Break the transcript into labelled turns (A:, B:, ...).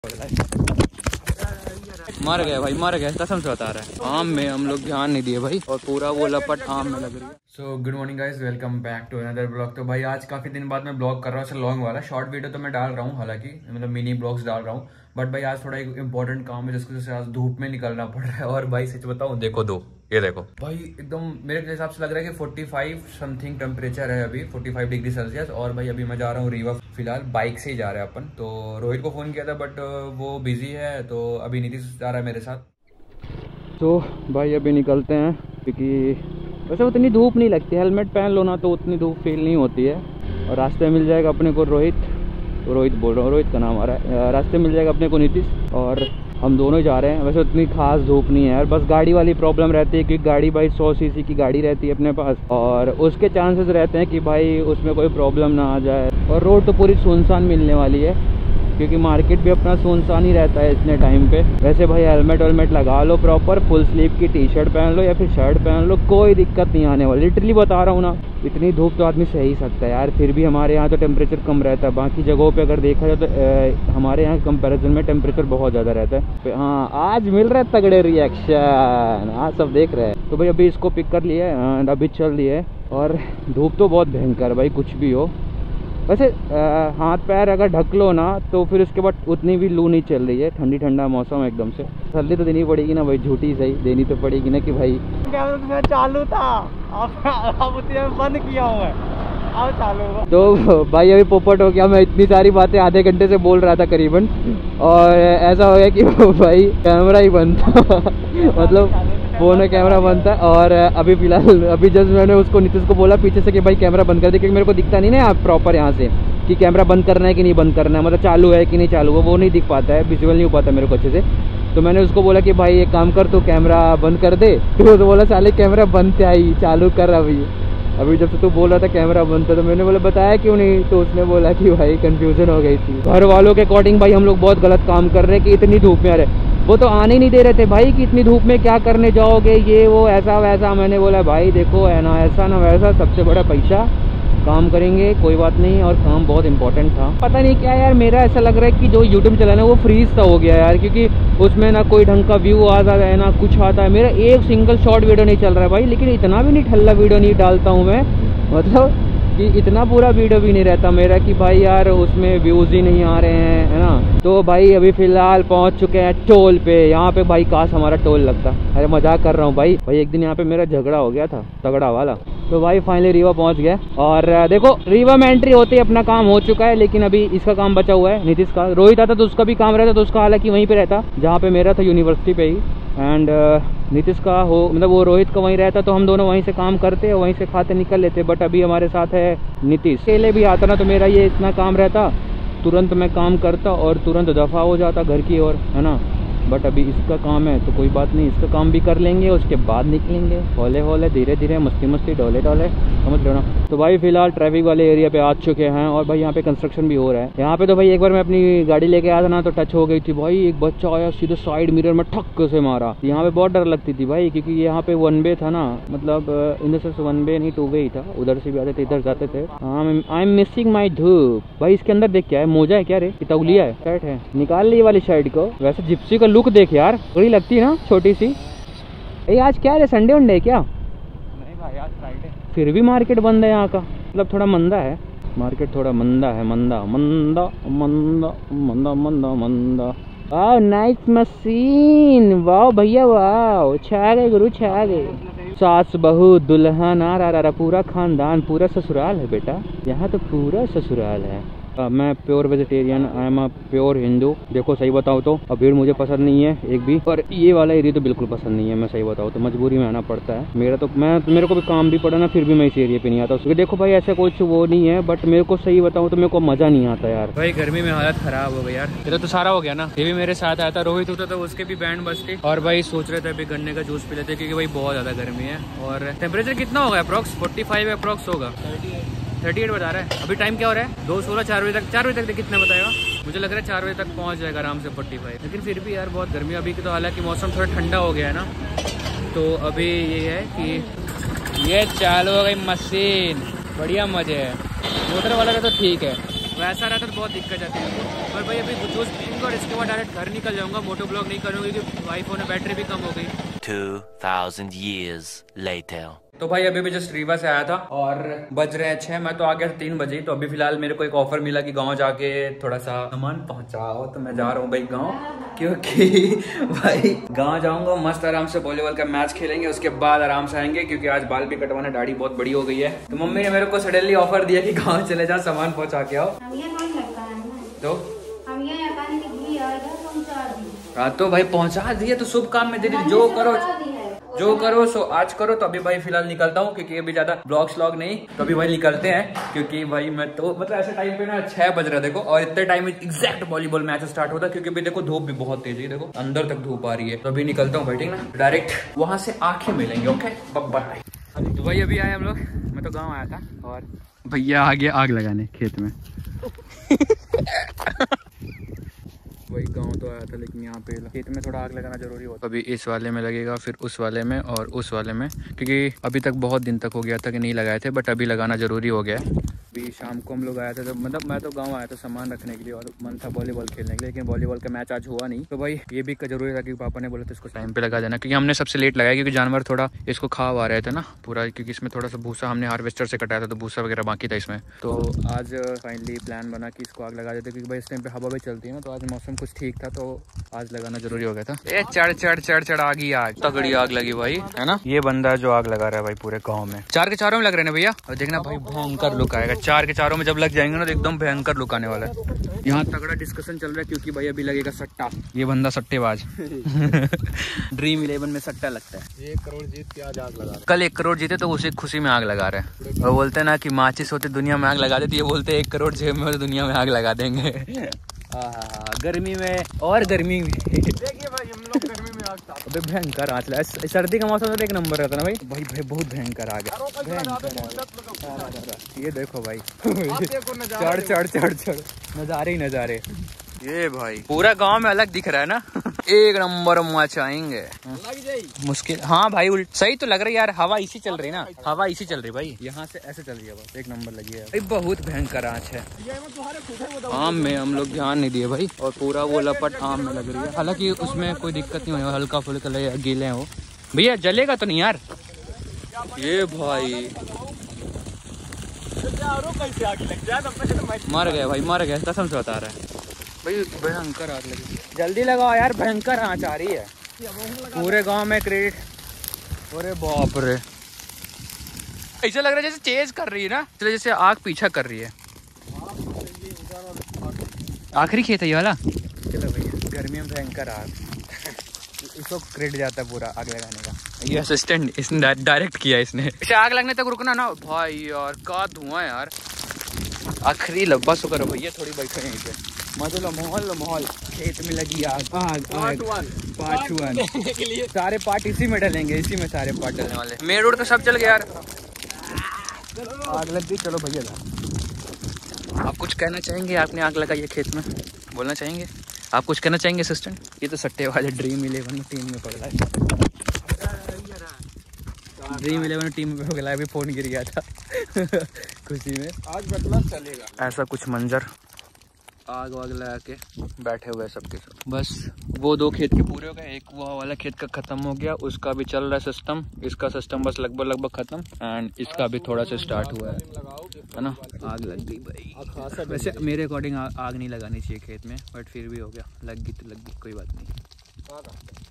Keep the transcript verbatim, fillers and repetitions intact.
A: मर गए भाई, मर गए, कसम से बता रहा है। आम में हम लोग ध्यान नहीं दिए भाई और पूरा वो लपट आम में लग रही है। So good morning guys, welcome back to another blog. तो भाई आज काफी दिन बाद मैं ब्लॉग कर रहा हूँ, लॉन्ग वाला। शॉर्ट वीडियो तो मैं डाल रहा हूँ, हालांकि मतलब मिनी ब्लॉग्स डाल रहा हूँ, बट भाई आज थोड़ा एक इंपॉर्टेंट काम है जिसकी वजह से आज धूप में निकलना पड़ रहा है। और भाई सच बताऊँ, देखो दो ये देखो भाई, एकदम मेरे हिसाब से लग रहा है कि पैंतालीस समथिंग टेम्परेचर है अभी, पैंतालीस डिग्री सेल्सियस। और भाई अभी मैं जा रहा हूँ रीवा, फिलहाल बाइक से ही जा रहे हैं अपन। तो रोहित को फोन किया था बट वो बिजी है, तो अभी नीतीश जा रहा है मेरे साथ। तो भाई अभी निकलते हैं, क्योंकि वैसे उतनी धूप नहीं लगती, हेलमेट पहन लो ना तो उतनी धूप फील नहीं होती है। और रास्ते में मिल जाएगा अपने को रोहित, तो रोहित बोल रहा हूँ, रोहित का नाम आ रहा है। रास्ते में मिल जाएगा अपने को नीतीश, और हम दोनों जा रहे हैं। वैसे उतनी खास धूप नहीं है यार, बस गाड़ी वाली प्रॉब्लम रहती है कि गाड़ी भाई सौ सीसी की गाड़ी रहती है अपने पास, और उसके चांसेस रहते हैं कि भाई उसमें कोई प्रॉब्लम ना आ जाए। और रोड तो पूरी सुनसान मिलने वाली है, क्योंकि मार्केट भी अपना सुनसान ही रहता है इतने टाइम पे। वैसे भाई हेलमेट वेलमेट लगा लो प्रॉपर, फुल स्लीव की टी शर्ट पहन लो या फिर शर्ट पहन लो, कोई दिक्कत नहीं आने वाली। लिटरली बता रहा हूँ ना, इतनी धूप तो आदमी सह ही सकता है यार। फिर भी हमारे यहाँ तो टेम्परेचर कम रहता है, बाकी जगहों पे अगर देखा जाए तो ए, हमारे यहाँ कंपैरिजन में टेम्परेचर बहुत ज़्यादा रहता है। हाँ आज मिल रहे तगड़े रिएक्शन, आज सब देख रहे हैं। तो भाई अभी इसको पिक कर लिए एंड अभी चल लिए। और धूप तो बहुत भयंकर भाई, कुछ भी हो। वैसे आ, हाथ पैर अगर ढक लो ना तो फिर उसके बाद उतनी भी लू नहीं चल रही है, ठंडी ठंडा मौसम एकदम से। सर्दी तो देनी पड़ेगी ना भाई, झूठी सही देनी तो पड़ेगी ना कि भाई
B: मैं चालू था, अब बंद किया हुआ है, अब चालू हुआ।
A: तो भाई अभी पोपट हो गया, मैं इतनी सारी बातें आधे घंटे से बोल रहा था करीबन, और ऐसा हो गया कि भाई कैमरा ही बंद था मतलब फोन में कैमरा बंद था। और अभी फिलहाल अभी जस्ट मैंने उसको नीतीश को बोला पीछे से कि भाई कैमरा बंद कर दे, क्योंकि मेरे को दिखता नहीं ना आप प्रॉपर यहाँ से कि कैमरा बंद करना है कि नहीं बंद करना है, मतलब चालू है कि नहीं चालू है, वो नहीं दिख पाता है, विजुअल नहीं हो पाता मेरे को अच्छे से। तो मैंने उसको बोला कि भाई एक काम कर, तू कैमरा बंद कर दे। तो वो बोला साले कैमरा बंद थे आई, चालू कर अभी। अभी जब से तू बोल रहा था कैमरा बंद था तो मैंने बोला बताया क्यों नहीं, तो उसने बोला कि भाई कंफ्यूजन हो गई थी। घर वालों के अकॉर्डिंग भाई हम लोग बहुत गलत काम कर रहे हैं कि इतनी धूप में आ रहे। वो तो आने ही नहीं दे रहे थे भाई कि इतनी धूप में क्या करने जाओगे, ये वो ऐसा वैसा। मैंने बोला भाई देखो है ना ऐसा ना वैसा, सबसे बड़ा पैसा, काम करेंगे कोई बात नहीं। और काम बहुत इंपॉर्टेंट था। पता नहीं क्या यार, मेरा ऐसा लग रहा है कि जो यूट्यूब चलाना है वो फ्रीज सा हो गया यार, क्योंकि उसमें ना कोई ढंग का व्यू आता है ना कुछ आता है। मेरा एक सिंगल शॉर्ट वीडियो नहीं चल रहा है भाई, लेकिन इतना भी नहीं ठल्ला वीडियो नहीं डालता हूँ मैं, मतलब कि इतना पूरा वीडियो भी नहीं रहता मेरा कि भाई यार उसमें व्यूज़ ही नहीं आ रहे हैं, है ना। तो भाई अभी फिलहाल पहुंच चुके हैं टोल पे। यहाँ पे भाई काश हमारा टोल लगता, अरे मजाक कर रहा हूँ भाई। भाई एक दिन यहाँ पे मेरा झगड़ा हो गया था तगड़ा वाला। तो भाई फाइनली रीवा पहुंच गया, और देखो रीवा में एंट्री होते ही अपना काम हो चुका है, लेकिन अभी इसका काम बचा हुआ है नीतीश का। रोहित आता तो उसका भी काम रहता, तो उसका हालांकि वहीं पे रहता जहाँ पे मेरा था, यूनिवर्सिटी पे ही। एंड नीतीश का हो मतलब वो रोहित का वहीं रहता, तो हम दोनों वहीं से काम करते और वहीं से खाते निकल लेते। बट अभी हमारे साथ है नीतीश। अकेले भी आता ना तो मेरा ये इतना काम रहता, तुरंत मैं काम करता और तुरंत दफ़ा हो जाता घर की ओर, है ना। बट अभी इसका काम है तो कोई बात नहीं, इसका काम भी कर लेंगे, उसके बाद निकलेंगे हौले हौले धीरे धीरे मस्ती मस्ती डोले डोले, समझ लो ना। तो भाई फिलहाल ट्रैफिक वाले एरिया पे आ चुके हैं, और भाई यहाँ पे कंस्ट्रक्शन भी हो रहा है। यहाँ पे तो भाई एक बार मैं अपनी गाड़ी लेके आया था ना तो टच हो गई थी भाई, एक बच्चा आया सीधे साइड मिरर में ठक से मारा। यहाँ पे बहुत डर लगती थी भाई, क्योंकि यहाँ पे वन वे था ना, मतलब in the sense one way नहीं टू वे ही था, उधर से भी आते थे इधर जाते थे। आई एम मिसिंग माई धूप। भाई इसके अंदर देख क्या है, मोजा है क्या रे, तौलिया है, शर्ट है, निकाल ली वाली शर्ट को। वैसे जिप्सी का लुक देख यार, बड़ी लगती है ना छोटी सी। ए आज क्या है, संडे वनडे है क्या?
B: नहीं भाई आज फ्राइडे।
A: फिर भी मार्केट बंद है यहाँ का, मतलब थोड़ा मंदा है मार्केट, थोड़ा मंदा है, मंदा मंदा मंदा मंदा मंदा मंदा। वाह नाइस मशीन, वाह भैया वाह, छा गए गुरु छा गए। सास बहू दुल्हन आ रहा रहा, पूरा खानदान, पूरा ससुराल है बेटा, यहाँ तो पूरा ससुराल है। Uh, मैं pure vegetarian, I am a pure Hindu. देखो सही बताऊँ तो अब भीड़ मुझे पसंद नहीं है एक भी, और ये वाला एरिया तो बिल्कुल पसंद नहीं है। मैं सही बताऊँ तो मजबूरी में आना पड़ता है मेरा, तो मैं मेरे को भी काम भी पड़ा ना, फिर भी मैं इस एरिया पे नहीं आता। उसके देखो भाई ऐसा कुछ वो नहीं है, बट मेरे को सही बताऊँ तो मेरे को मजा नहीं आता यार। भाई गर्मी में हालत खराब हो गई यार, तेरा तो सारा हो गया ना। ये भी मेरे साथ आया था, रोहित होता तो उसके भी बैंड बजते, और भाई सोच रहे थे अभी गन्ने का जूस पी लेते, क्योंकि भाई बहुत ज्यादा गर्मी है। और टेम्परेचर कितना होगा अप्रॉक्स, फोर्टी फाइव अप्रॉक्स होगा, थर्टी एट बता रहा है। अभी टाइम क्या हो रहा है, दो सोलह, चार बजे तक, चार बजे तक कितना बताएगा, मुझे लग रहा है चार बजे तक पहुंच जाएगा आराम से फोर्टी फाइव। लेकिन फिर भी यार बहुत गर्मी अभी की, तो हालांकि मौसम थोड़ा ठंडा हो गया है ना, तो अभी ये है कि ये चालू हो गई मशीन, बढ़िया मजे है। मोटर वाला का तो ठीक है, वैसा रहता तो बहुत दिक्कत आती है। पर भाई अभी जूस करूँगा और इसके बाद डायरेक्ट घर निकल जाऊँगा। मोटो ब्लॉग नहीं करूँगी क्योंकि वाई फोन में बैटरी भी कम हो गई।
C: two thousand years later.
A: तो भाई अभी भी जस्ट रीवा से आया था और बज रहे हैं छह। मैं तो आ गया था तीन बजे। तो अभी फिलहाल मेरे को एक ऑफर मिला कि गांव जाके थोड़ा सा सामान पहुंचाओ, तो मैं जा रहा हूँ भाई गांव, क्योंकि भाई गांव जाऊंगा, मस्त आराम से वॉलीबॉल का मैच खेलेंगे, उसके बाद आराम से आएंगे क्योंकि आज बाल भी कटवाना, दाढ़ी बहुत बड़ी हो गई है। तो मम्मी ने मेरे को सडनली ऑफर दिया कि गाँव चले जाओ, सामान पहुँचा के आओ। तो हाँ तो भाई पहुंचा दिए तो शुभ काम में दीदी, जो करो जो करो सो आज करो। तो अभी भाई फिलहाल निकलता हूँ क्योंकि अभी ज्यादा ब्लॉग स्लॉग नहीं, तो अभी भाई निकलते हैं क्योंकि भाई मैं तो मतलब ऐसे टाइम पे ना छह बज रहा है देखो, और इतने टाइम में एग्जैक्ट वॉलीबॉल मैच स्टार्ट होता है क्योंकि अभी देखो धूप भी बहुत तेज है, देखो अंदर तक धूप आ रही है। तो अभी निकलता हूँ भाई, ठीक ना, डायरेक्ट वहां से आंखें मिलेंगे। Okay bye. तो भाई अभी आए हम लोग, मैं तो गाँव आया था और भैया आ गया आग लगाने खेत में। वही गांव तो आया था लेकिन यहाँ पे खेत में थोड़ा आग लगाना जरूरी होता है। अभी इस वाले में लगेगा, फिर उस वाले में और उस वाले में, क्योंकि अभी तक बहुत दिन तक हो गया था कि नहीं लगाए थे, बट अभी लगाना जरूरी हो गया है। अभी शाम को हम लोग आए थे तो मतलब मैं तो गांव आया था सामान रखने के लिए और मन था वॉलीबॉल खेलने के लिए, लेकिन वॉलीबॉल का मैच आज हुआ नहीं। तो भाई ये भी जरूरी था कि पापा ने बोला था इसको टाइम पे लगा देना, क्योंकि हमने सबसे लेट लगाया क्योंकि जानवर थोड़ा इसको खा आ रहे थे ना पूरा, क्योंकि इसमें थोड़ा सा भूसा हमने हार्वेस्टर से कटाया था तो भूसा वगैरह बाकी था इसमें। तो आज फाइनली प्लान बना कि इसको आग लगा देते क्योंकि भाई इस टाइम पे हवा भी चलती है ना, तो आज मौसम कुछ ठीक था तो आज लगाना जरूरी हो गया था। ए चढ़ चढ़ चढ़ चढ़ आग ही आग, तगड़ी आग लगी भाई, है ना। ये बंदा जो आग लगा रहा है भाई पूरे गांव में, चार के चारों में लग रहे हैं भैया। और देखना भाई भयंकर लुक आएगा, चार के चारों में जब लग जाएंगे ना तो एकदम भयंकर लुक आने वाला है। यहाँ तगड़ा डिस्कशन चल रहा है क्योंकि भाई अभी लगेगा सट्टा, ये बंदा सट्टेबाज। ड्रीम इलेवन में सट्टा लगता है।
B: एक करोड़ जीत के आज आग लगा रहे।
A: कल एक करोड़ जीते तो उसी खुशी में आग लगा रहे हैं। और बोलते हैं ना कि माचिस होते दुनिया में आग लगा देती, ये बोलते एक करोड़ जेब में होते दुनिया में आग लगा देंगे। हाँ गर्मी में और गर्मी में
B: देखिए भाई हम लोग गर्मी में आग साफ।
A: अबे भयंकर आँच लगा, सर्दी का मौसम तो एक नंबर रहता ना भाई। भाई भाई बहुत भयंकर आ गया, ये देखो भाई चढ़ चढ़ चढ़ चढ़ नजारे ही नजारे। ये भाई पूरा गांव में अलग दिख रहा है ना। एक नंबर मचाएंगे मुश्किल। हाँ भाई उल्ट सही तो लग रही है यार, हवा इसी चल रही ना, हवा इसी चल रही भाई, यहाँ से ऐसे चल रही है बस, एक नंबर लगी है भाई। बहुत भयंकर आँच है। आम में हम लोग ध्यान नहीं दिए भाई और पूरा वो लपट आम में लग रही है, हालांकि उसमें कोई दिक्कत नहीं होगी, हल्का फुल्का गीले हैं वो। भैया जलेगा तो नहीं यार ये भाई। मर गया भाई, मर गया कसम से बता रहा है भाई, भयंकर आग लगी। जल्दी लगाओ यार, भयंकर आँच आ रही है पूरे गांव में क्रेडिट। अरे बाप रे, ऐसा लग रहा है जैसे चेज कर रही है ना, चलो जैसे आग पीछा कर रही है। आखिरी खेत है ये वाला। चलो भैया गर्मी में भयंकर आग, इसको क्रेडिट जाता है पूरा आग लगाने का। ये असिस्टेंट इसने डायरेक्ट किया इसने। इसे आग लगने तक रुकना ना भाई यार, का धुआं यार। आखिरी लब्बा सो करो भैया, थोड़ी बैठो यहीं पे, मजे लो माहौल लो माहौल। खेत में लगी आग, आग आग पार्ट वन सारे पार्ट इसी में डलेंगे, इसी में सारे पार्ट डलने वाले। मेन रोड तो सब चल गया यार, आग लग गई। चलो भैया आप कुछ कहना चाहेंगे, आपने आग लगाई है खेत में, बोलना चाहेंगे आप कुछ कहना चाहेंगे असिस्टेंट। ये तो सट्टे वाले ड्रीम इलेवन टीम में पड़ रहा है, ड्रीम इलेवन टीम में हो गया, अभी फोन गिर गया था खुशी में।
B: आज बदला चलेगा,
A: ऐसा कुछ मंजर, आग वाग लगा के बैठे हुए सबके सब। बस वो दो खेत के पूरे हो गए, एक वो वाला खेत का खत्म हो गया, उसका भी चल रहा है सिस्टम, इसका सिस्टम बस लगभग लगभग खत्म, एंड इसका भी थोड़ा सा स्टार्ट हुआ है, है ना। आग लग गई भाई, वैसे मेरे अकॉर्डिंग आग नहीं लगानी चाहिए खेत में, बट फिर भी हो गया, लग गई तो लग गई, कोई बात नहीं।